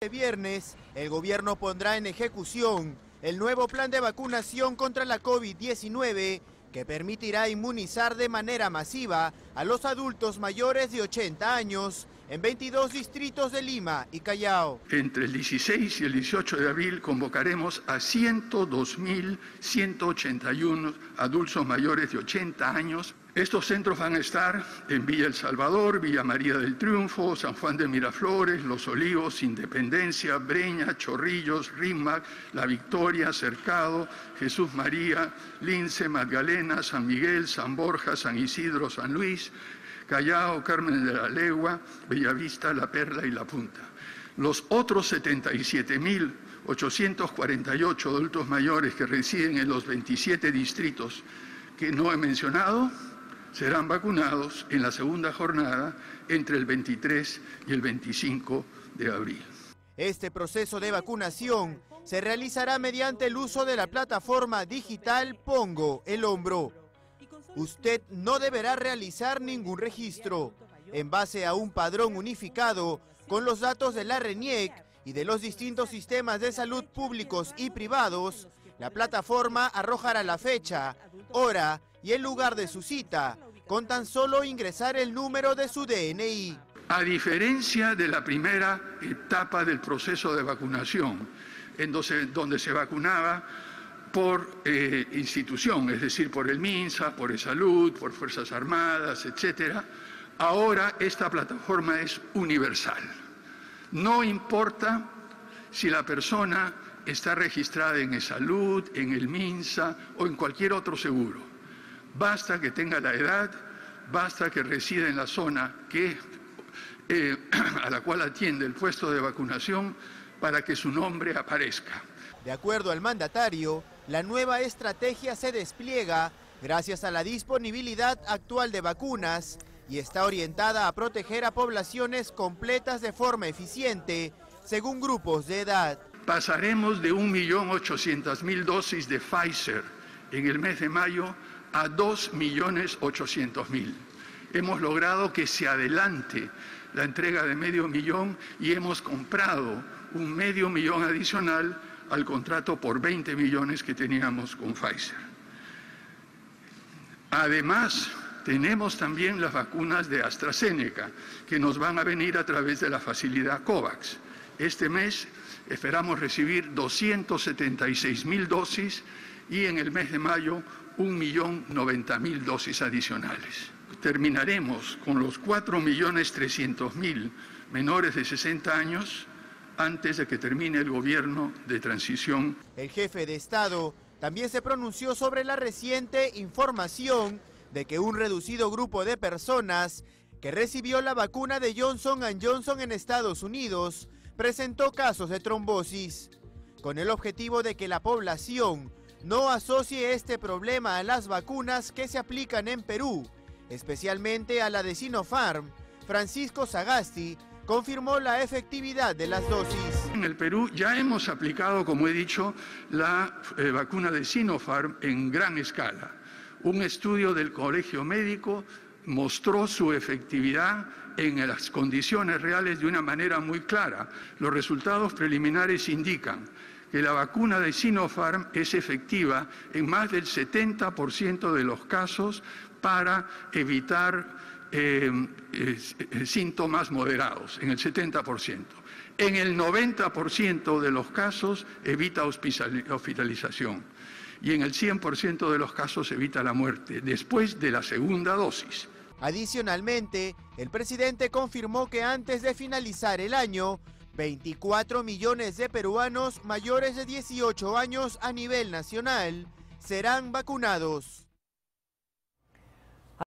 Este viernes, el gobierno pondrá en ejecución el nuevo plan de vacunación contra la COVID-19 que permitirá inmunizar de manera masiva a los adultos mayores de 80 años en 22 distritos de Lima y Callao. Entre el 16 y el 18 de abril convocaremos a 102.181 adultos mayores de 80 años. Estos centros van a estar en Villa El Salvador, Villa María del Triunfo, San Juan de Miraflores, Los Olivos, Independencia, Breña, Chorrillos, Rímac, La Victoria, Cercado, Jesús María, Lince, Magdalena, San Miguel, San Borja, San Isidro, San Luis, Callao, Carmen de la Legua, Bellavista, La Perla y La Punta. Los otros 77.848 adultos mayores que residen en los 27 distritos que no he mencionado serán vacunados en la segunda jornada entre el 23 y el 25 de abril. Este proceso de vacunación se realizará mediante el uso de la plataforma digital Pongo el Hombro. Usted no deberá realizar ningún registro. En base a un padrón unificado con los datos de la RENIEC y de los distintos sistemas de salud públicos y privados, la plataforma arrojará la fecha, hora y el lugar de su cita, con tan solo ingresar el número de su DNI. A diferencia de la primera etapa del proceso de vacunación, donde se vacunaba por institución, es decir, por el MINSA, por ESalud, por Fuerzas Armadas, etcétera, ahora esta plataforma es universal. No importa si la persona está registrada en ESalud, en el MINSA o en cualquier otro seguro. Basta que tenga la edad, basta que resida en la zona a la cual atiende el puesto de vacunación para que su nombre aparezca. De acuerdo al mandatario, la nueva estrategia se despliega gracias a la disponibilidad actual de vacunas y está orientada a proteger a poblaciones completas de forma eficiente, según grupos de edad. Pasaremos de 1.800.000 dosis de Pfizer en el mes de mayo a 2.800.000. Hemos logrado que se adelante la entrega de 500.000 y hemos comprado 500.000 adicional al contrato por 20 millones que teníamos con Pfizer. Además, tenemos también las vacunas de AstraZeneca, que nos van a venir a través de la facilidad COVAX. Este mes esperamos recibir 276.000 dosis y en el mes de mayo 1.090.000 dosis adicionales. Terminaremos con los 4.300.000 menores de 60 años antes de que termine el gobierno de transición. El jefe de Estado también se pronunció sobre la reciente información de que un reducido grupo de personas que recibió la vacuna de Johnson & Johnson en Estados Unidos presentó casos de trombosis, con el objetivo de que la población no asocie este problema a las vacunas que se aplican en Perú, especialmente a la de Sinopharm. Francisco Sagasti confirmó la efectividad de las dosis. En el Perú ya hemos aplicado, como he dicho, la vacuna de Sinopharm en gran escala. Un estudio del Colegio Médico mostró su efectividad en las condiciones reales de una manera muy clara. Los resultados preliminares indican que la vacuna de Sinopharm es efectiva en más del 70% de los casos para evitar síntomas moderados, en el 70%. En el 90% de los casos evita hospitalización y en el 100% de los casos evita la muerte después de la segunda dosis. Adicionalmente, el presidente confirmó que antes de finalizar el año, 24 millones de peruanos mayores de 18 años a nivel nacional serán vacunados.